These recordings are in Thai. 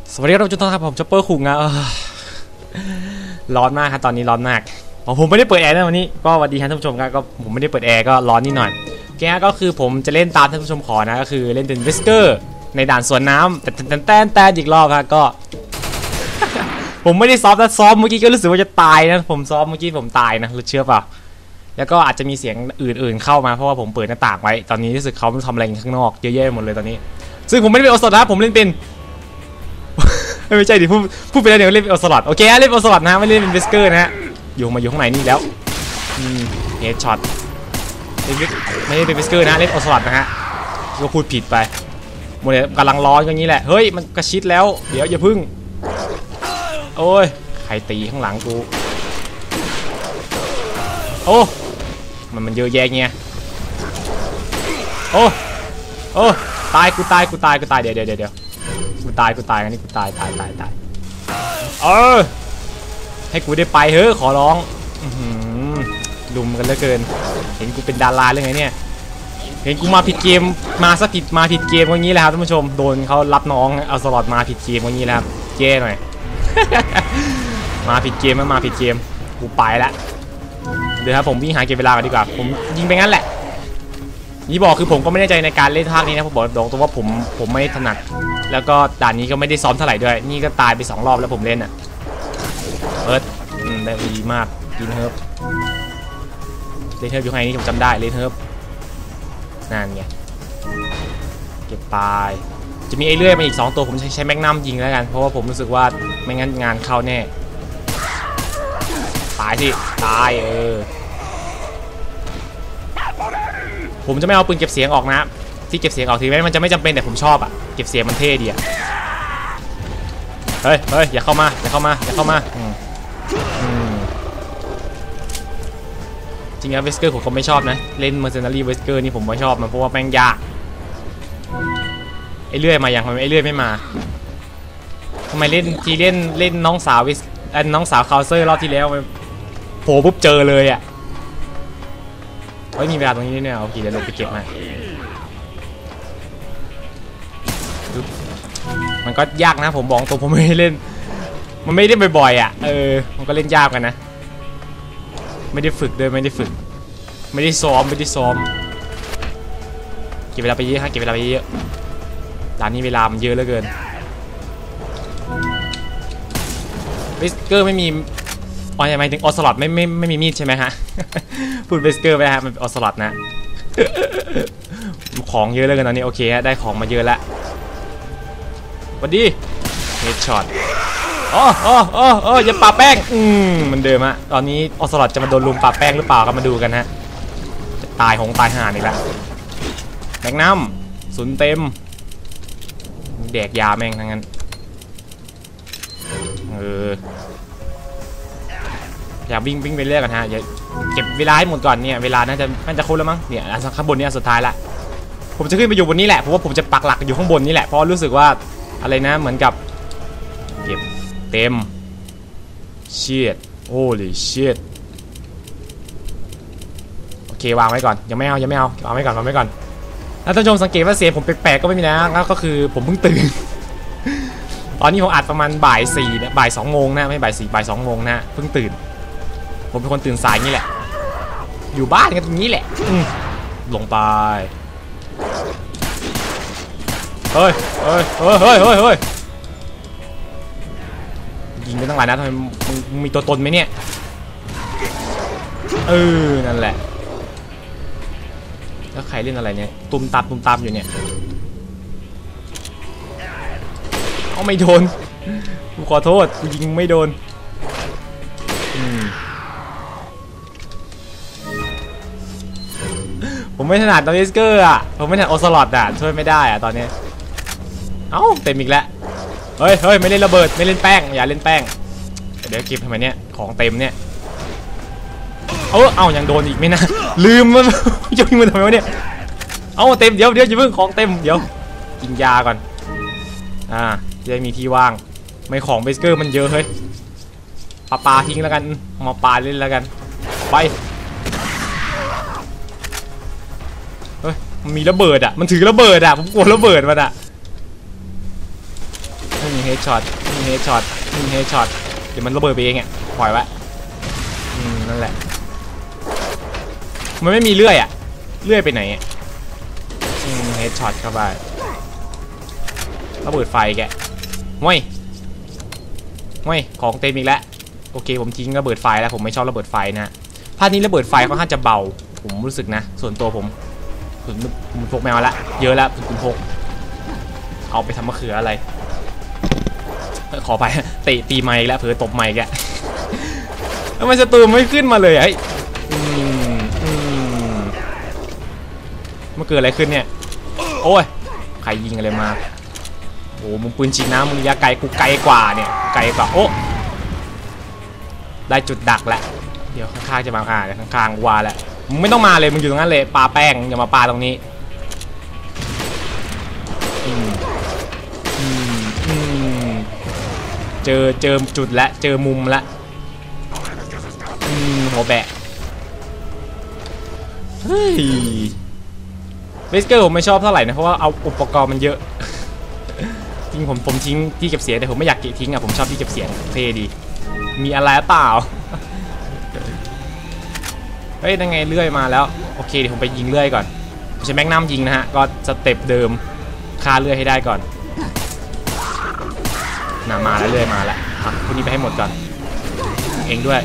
สวัสดีครับทุกท่านครับผมช็อปเปอร์คุงนะร้อนมากครับตอนนี้ร้อนมากผมไม่ได้เปิดแอร์นะวันนี้ก็สวัสดีครับท่านผู้ชมครับก็ผมไม่ได้เปิดแอร์ก็ร้อนนิดหน่อยแกก็คือผมจะเล่นตามท่านผู้ชมขอนะก็คือเล่นเป็นวิสเกอร์ในด่านสวนน้ำแต่อีกรอบครับก็ ผมไม่ได้ซ้อมนะซ้อมเมื่อกี้ก็รู้สึกว่าจะตายนะผมซ้อมเมื่อกี้ผมตายนะรู้เชื่อเปล่าแล้วก็อาจจะมีเสียงอื่นๆเข้ามาเพราะว่าผมเปิดหน้าต่างไว้ตอนนี้รู้สึกเขาทำอะไรข้างนอกเยอะแยะหมดเลยตอนนี้ซึ่งผมไม่ได้เป็นโอสถนะผมเล่นเป็น ไม่ใช่ดิพูดไปแล้วเดี๋ยวเล่นเป็นโอสถโอเคเล่นเป็นโอสถนะไม่เล่นเป็นวิสเกอร์นะฮะอยู่ข้างในนี่แล้วเฮดช็อตไม่ได้เป็นวิสเกอร์นะเล่นโอสถนะฮะก็พูดผิดไปโมเดลกำลังร้อนอย่างนี้แหละเฮ้ยมันกระชิดแล้วเดี๋ยวอย่าพึ่งโอ้ยใครตีข้างหลังกูโอ้มันเยอะแยะเงี้ยโอ้ตายกูตายเดี๋ยวกูตายอันนี้กูตายให้กูได้ไปเฮ้ยขอร้องลุมกันเหลือเกินเห็นกูเป็นดาราเลยไงเนี่ยเห็นกูมาผิดเกมมาผิดเกมอย่างนี้แหละครับท่านผู้ชมโดนเขารับน้องเอาสล็อตมาผิดเกมอย่างนี้แหละครับแก้หน่อย มาผิดเกมกูไปละเดี๋ยวครับผมวิ่งหาเก็บเวลากันดีกว่าผมยิงไปงั้นแหละนี่บอกคือผมก็ไม่แน่ใจในการเล่นภาคนี้นะผมบอกตรงว่าผมไม่ถนัดแล้วก็ด่านนี้ก็ไม่ได้ซ้อมเท่าไหร่ด้วยนี่ก็ตายไป2 รอบแล้วผมเล่นอ่ะได้ดีมากกินเฮิร์บอยู่ข้างในนี้ผมจำได้เล่นเฮิร์บนั่นไงเก็บปลายจะมีไอ้เลื่อยมาอีก2 ตัวผมใช้แมกนัมยิงแล้วกันเพราะว่าผมรู้สึกว่าไม่งั้นงานเข้าแน่ตายสิตายผมจะไม่เอาปืนเก็บเสียงออกนะที่เก็บเสียงออกถึงแม้มันจะไม่จำเป็นแต่ผมชอบอะเก็บเสียงมันเท่ดีอะเฮ้ยอย่าเข้ามาจริงๆเวสเกอร์ผมก็ไม่ชอบนะเล่นเมอร์เซนารีเวสเกอร์นี่ผมไม่ชอบมันเพราะว่าแม่งยากไอ้เลื่อยมาอย่างทำไมไอ้เลื่อยไม่มาทำไมเล่นน้องสาวคาวเซอร์รอบที่แล้วโผล่ปุ๊บเจอเลยอะมีเวลาตรงนี้เนี่ยโอเคเดี๋ยวลงไปเก็บมามันก็ยากนะผมบอกตัวผมไม่ได้เล่นมันไม่ได้บ่อยๆอ่ะมันก็เล่นยากกันนะไม่ได้ฝึกด้วยไม่ได้ซ้อมเก็บเวลาไปเยอะฮะร้านนี้เวลามันเยอะเหลือเกินวิสเกอร์ไม่มีหมายถึงออสลอตไม่มีมีดใช่ไหมฮะ พูดเวสเกอร์ไปฮะมันเป็นออสลอตนะ ของเยอะเลยกันตอนนี้โอเคฮะได้ของมาเยอะแล้วสวัสดีเฮดช็อตอย่าปาแป้งมันเดิมฮะตอนนี้ออสลอตจะมาโดนลุมปาแป้งหรือเปล่าก็มาดูกันฮะจะตายห่าอีกแล้วแมกนัมศูนย์เต็มแดกยาแม่งทั้งนั้นอย่าวิ่งไปเรื่อยกันฮะอย่าเก็บเวลาให้หมดก่อนเนี่ยเวลาน่าจะครบแล้วมั้งเนี่ยข้างบนเนี่ยสุดท้ายละผมจะขึ้นไปอยู่บนนี้แหละเพราะว่าผมจะปักหลักอยู่ข้างบนนี่แหละเพราะรู้สึกว่าอะไรนะเหมือนกับเก็บเต็มเชียดโอ้ลิเชียดโอเควางไว้ก่อนยังไม่เอาเอาไว้ก่อนแล้วท่านผู้ชมสังเกตว่าเสียงผมแปลกๆก็ไม่มีนะก็คือผมเพิ่งตื่น ตอนนี้ผมอัดประมาณบ่าย 4เนี่ยบ่าย 2 โมงนะไม่บ่าย 4บ่าย 2 โมงนะเพิ่งตื่นผมเป็นคนตื่นสายนี่แหละอยู่บ้านกันตรงนี้แหละลงไปเฮ้ยยิงไปตั้งหลายนัดทำไมมึงมีตัวตนไหมเนี่ยนั่นแหละแล้วใครเล่นอะไรเนี่ยตุมตามอยู่เนี่ยเอาไม่โดนกูขอโทษกูยิงไม่โดนผมไม่ถนัดวิสเกอร์อ่ะผมไม่ถนัดโอสลอตอ่ะช่วยไม่ได้อ่ะตอนนี้เอ้าเต็มอีกแล้วเฮ้ยไม่เล่นระเบิดไม่เล่นแป้งอย่าเล่นแป้งเดี๋ยวเก็บทำไมเนี่ยของเต็มเนี่ยเอายังโดนอีกไม่นะลืมมันยิงมันทำไมวะเนี่ยเอาเต็มเดี๋ยวอย่าเพิ่งของเต็มเดี๋ยวกินยาก่อนจะมีที่ว่างไม่ของวิสเกอร์มันเยอะเฮ้ยปาทิ้งแล้วกันมาปาเล่นแล้วกันไปมันมีระเบิดอ่ะมันถือระเบิดอ่ะผมกลัวระเบิดมันอ่ะเฮดช็อตเฮดช็อตเฮดช็อตเดี๋ยวมันระเบิดไปเองอ่ะปล่อยไว้นั่นแหละมันไม่มีเลื่อยอ่ะเลื่อยไปไหนอ่ะเฮดช็อตเข้าไประเบิดไฟแกห้วยของเต็มอีกแล้วโอเคผมทิ้งระเบิดไฟแล้วผมไม่ชอบระเบิดไฟนะภาคนี้ระเบิดไฟค่อนข้างจะเบาผมรู้สึกนะส่วนตัวผมพกแมวละเยอะแล้วผมพกเอาไปทำมะเขืออะไรขอไปตีไม้แล้วเผลอตบไม้แกแล้วมันจะตูมไม่ขึ้นมาเลยไอ้มันเกิดอะไรขึ้นเนี่ยโอ้ยใครยิงอะไรมาโอ้มึงปืนฉีดน้ำมึงยาไกลกูไกลกว่าเนี่ยไกลกว่าโอ้ได้จุดดักแล้วเดี๋ยวข้างๆจะมาเดี๋ยวข้างๆวาแล้วมึงไม่ต้องมาเลยมึงอยู่ตรงนั้นเลยปาแป้งอย่ามาปาตรงนี้เจอจุดและเจอมุมละหัวแบะเฮ้ยเบสเกอร์ผมไม่ชอบเท่าไหร่นะเพราะว่าเอาอุปกรณ์มันเยอะจริงผมทิ้งที่เก็บเสียงแต่ผมไม่อยากทิ้งอ่ะผมชอบที่เก็บเสียงเท่ดีมีอะไรเปล่าเฮ้ยยังไงเลื่อยมาแล้วโอเคเดี๋ยวผมไปยิงเลื่อยก่อนใช้แม็กนัมยิงนะฮะก็สเต็ปเดิมฆ่าเลื่อยให้ได้ก่อนมาแล้วเลื่อยมาแล้วพวกนี้ไปให้หมดก่อนเองด้วย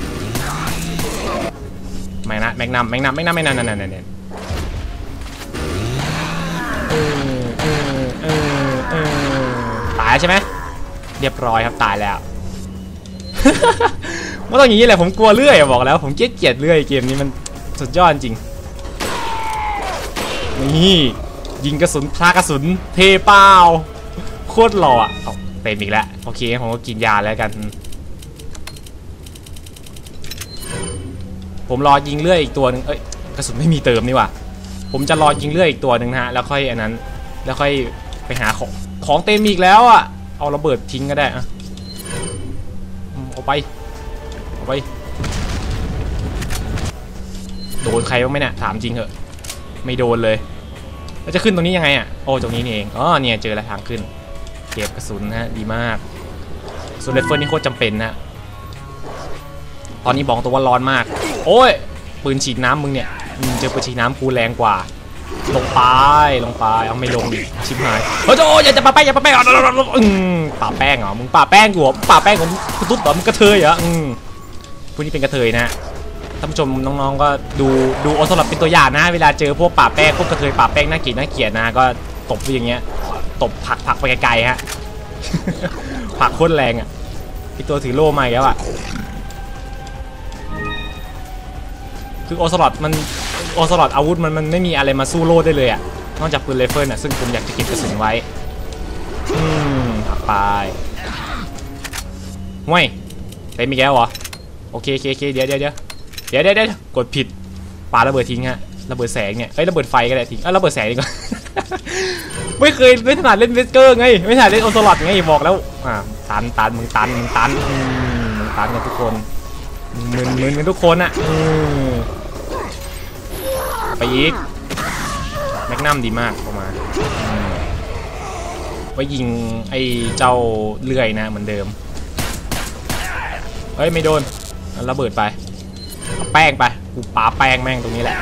ไม่นะแม็กนัมไม่นั่นตายใช่ไหมเรียบร้อยครับตายแล้วไม่ต้องอย่างนี้แหละผมกลัวเลื่อยบอกแล้วผมเกลียดเลื่อยเกมนี้มันสุดยอดจริงนี่ยิงกระสุนพลากระสุนเทเป้าโคตรหล่ออ่ะเต็มอีกแล้วโอเคผมก็กินยาแล้วกันผมรอยิงเลื่อยอีกตัวหนึ่งกระสุนไม่มีเติมนี่ว่ะผมจะรอยิงเลื่อยอีกตัวหนึ่งนะฮะแล้วค่อยอันนั้นแล้วค่อยไปหาของเต็มอีกแล้วอ่ะเอาระเบิดทิ้งก็ได้อะเอาไปโดนใครบ้างไหมเนี่ยถามจริงเหอะไม่โดนเลยแล้วจะขึ้นตรงนี้ยังไงอ่ะโอ้ตรงนี้นี่เองอ๋อเนี่ยเจอแล้วทางขึ้นเก็บกระสุนนะฮะดีมากส่วนไรเฟิลนี่โคตรจำเป็นนะตอนนี้บอกตัวว่าร้อนมากโอ้ยปืนฉีดน้ำมึงเนี่ยเจอปืนฉีดน้ำกูแรงกว่าลงไปเอาไม่ลงดิชิบหายเฮ้ยโอ้ยอย่าปาแป้งปาแป้งเหรอมึงปาแป้งกูปาแป้งของกูตุ๊บเหรอมึงกระเทยเหรอพวกนี้เป็นกระเทยนะท่านผู้ชมน้องๆก็ดูเอาสำหรับเป็นตัวอย่างนะเวลาเจอพวกปาแป้งพวกกระเทยปาแป้งน่าเกลียดนะก็ตบไปอย่างเงี้ยตบผักไปไกลๆฮะผักโคตรแรงอ่ะไอตัวถือโล่มาแล้วอ่ะคือโอสลอดอาวุธมันไม่มีอะไรมาสู้โล่ได้เลยอ่ะนอกจากปืนไรเฟิลอ่ะซึ่งผมอยากจะเก็บกระสุนไว้ไปห่วยไปมีแก้วเหรอโอเคเดี๋ยวกดผิดปาระเบิดทิ้งฮะระเบิดแสงเนี่ยระเบิดไฟก็ได้ทิ้งระเบิดแสงดีกว่า ไม่ถนัดเล่นเวสเกอร์ไงไม่ถนัดเล่นโอสลอดไงบอกแล้วตันมึงตันกันทุกคนมึนกันทุกคนอ่ะไปอีกแมกนัมดีมากออกมาไว้ยิงไอ้เจ้าเลื่อยนะเหมือนเดิมเฮ้ยไม่โดนระเบิดไปเอาแป้งไปกูปาแป้งแม่งตรงนี้แหละ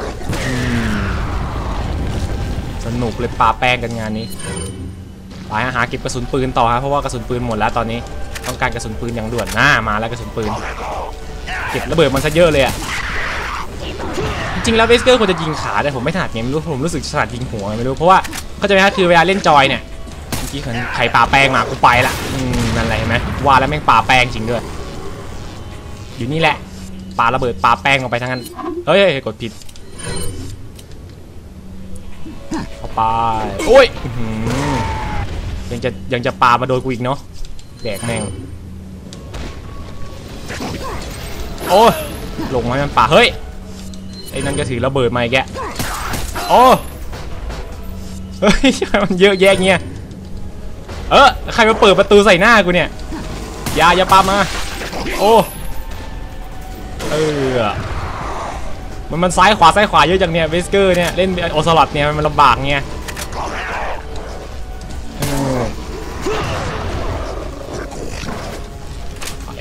สนุกเลยปาแป้งกันงานนี้ไปหาเก็บกระสุนปืนต่อฮะเพราะว่ากระสุนปืนหมดแล้วตอนนี้ต้องการกระสุนปืนอย่างด่วนมาแล้วกระสุนปืนเก็บระเบิดมันซะเยอะเลยอ่ะจริงๆแล้วเวสเกอร์ควรจะยิงขาแต่ผมไม่ถนัดไงไม่รู้ผมรู้สึกถนัดยิงหัวไม่รู้เพราะว่าเข้าใจไหมคือเวลาเล่นจอยเนี่ยเมื่อกี้ใครปาแป้งมากูไปละนั่นอะไรเห็นไหมว่าแล้วแม่งปาแป้งจริงด้วยอยู่นี่แหละปาระเบิดปาแป้งลงไปทั้งนั้นเฮ้ยกดผิดเอาไปโอ้ยยังจะปามาโดนกูอีกเนาะแดกแม่งโอ้ลงมามันป่าเฮ้ยไอ้นั่นก็ถือระเบิดมาแกโอ้เฮ้ยมันเยอะแยะเงี้ยใครมาเปิดประตูใส่หน้ากูเนี่ยอย่าปามาโอ้มันซ้ายขวาเยอะจังเนี่ยเวสเกอร์เนี่ยเล่นโอสลอดเนี่ยมันลำบากเงี้ย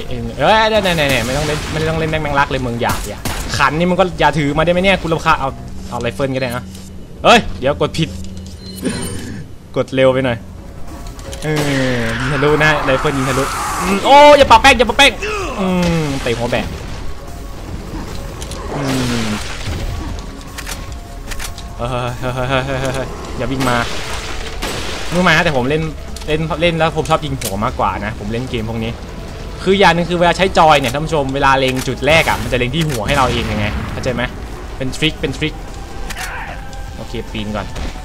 เนี่ยไม่ต้องเล่นแม่งรักเลยมึงอย่าขันนี่มึงก็อย่าถือมาได้ไหมเนี่ยกูรำคาญเอาไรเฟิลก็ได้นะเฮ้ยเดี๋ยวกดผิดกดเร็วไปหน่อยยิงทะลุนะไรเฟิลยิงทะลุโอ้อย่าปะแป้งเตะหัวแบะอย่าวิ่งมาแต่ผมเล่นแล้วผมชอบยิงหัวมากกว่านะผมเล่นเกมพวกนี้คืออย่างนึงคือเวลาใช้จอยเนี่ยท่านผู้ชมเวลาเล็งจุดแรกอ่ะมันจะเล็งที่หัวให้เราเองยังไงเข้าใจไหมเป็นทริคโอเคปีนก่อน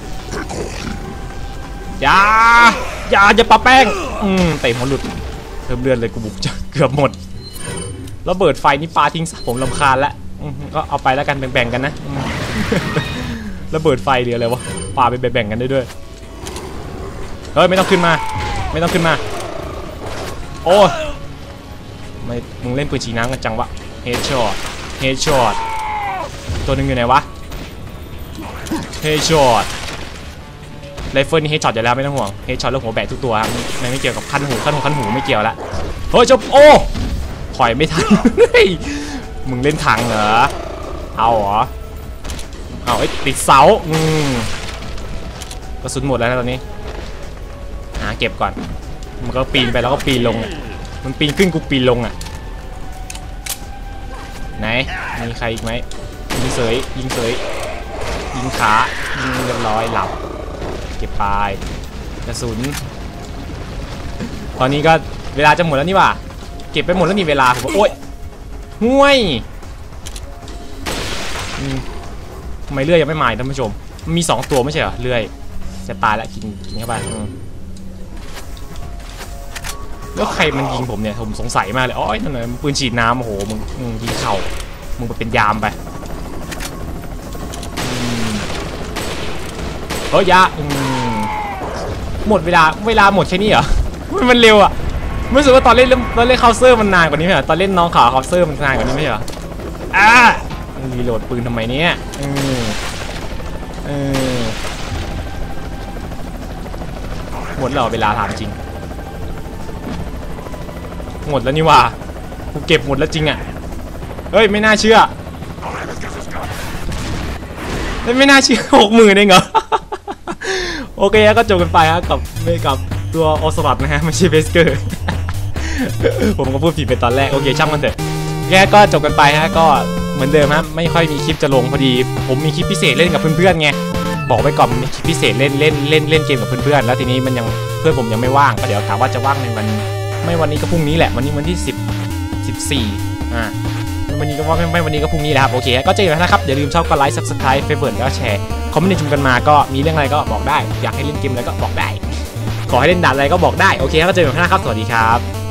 อย่าปะแป้งเตะหัวหลุดเพิ่มเลือดเลยกูบุกจะเกือบหมดแล้วเบิดไฟนี่ปาทิ้งผมรำคาญแล้วก็เอาไปแล้วกันแบ่งกันนะแล้วเบิดไฟเดียวเลยวะปาไปแบ่งกันได้ด้วยเฮ้ยไม่ต้องขึ้นมาโอ้ไม่มึงเล่นปืนฉีดน้ำกันจังวะเฮดช็อตตัวนึงอยู่ไหนวะเฮดช็อตไรเฟิลนี่เฮดช็อตอยู่แล้วไม่ต้องห่วงเฮดช็อตแล้วหัวแบะทุกตัวครับไม่เกี่ยวกับคันหูไม่เกี่ยวละเฮ้ยจบโอ้ถอยไม่ทัน มึงเล่นถังเหรอเอาเหรอเอาไอ้ติดเสากระสุนหมดแล้วนะตอนนี้หาเก็บก่อนมันก็ปีนไปแล้วก็ปีนลงมันปีนขึ้นกูปีนลงอ่ะไหนมีใครอีกไหมยิงเสยยิงขายิงเรียบร้อยหลับเก็บปลายกระสุนตอนนี้ก็เวลาจะหมดแล้วนี่ว่ะเก็บไปหมดแล้วนี่เวลาผมโอ๊ยห่วยทำไมเลื่อยยังไม่มาท่านผู้ชมมี2ตัวไม่ใช่เหรอเลื่อยจะตายแล้วกินเข้าไปแล้วใครมันยิงผมเนี่ยผมสงสัยมากเลยอ๋อนั่นเลยปืนฉีดน้ำโอ้โหมึงยิงเข่ามึงไปเป็นยามไปยะหมดเวลาหมดแค่นี้เหรอมันเร็วอ่ะรู้สึกว่าตอนเล่นเคาน์เตอร์มันนานกว่านี้ไหมเหรอตอนเล่นน้องขาวเคาน์เตอร์มันนานกว่านี้ไหมเหรอรีโหลดปืนทำไมเนี่ยหมดแล้วเวลาถามจริงหมดแล้วนี่ว่ากูเก็บหมดแล้วจริงอ่ะเฮ้ยไม่น่าเชื่อ60,000เองเหรอโอเคก็จบกันไปฮะกับตัวออสลัดนะฮะไม่ใช่เวสเกอร์ผมก็พูดผิดไปตอนแรกโอเคช่างมันเถอะแกก็จบกันไปฮะก็เหมือนเดิมฮะไม่ค่อยมีคลิปจะลงพอดีผมมีคลิปพิเศษเล่นกับเพื่อนๆไงบอกไว้ก่อนมีคลิปพิเศษเล่นเกมกับเพื่อนๆแล้วทีนี้มันยังเพื่อนผมยังไม่ว่างก็เดี๋ยวถามว่าจะว่างในวันไม่วันนี้ก็พรุ่งนี้แหละวันนี้วันที่14วันนี้ก็ว่าไม่วันนี้ก็พรุ่งนี้แหละครับโอเคก็เจอกันนะครับอย่าลืมชอบก็ไลค์ Subscribe เฟเวอร์แล้วก็แชร์คอมเมนต์ชมกันมาก็มีเรื่องอะไรก็บอกได้อยากให้เล่นเกมอะไรก็บอกได้ขอให้เล่นด่านอะไรก็บอกได้โอเคก็เจอกันนะครับสวัสดีครับ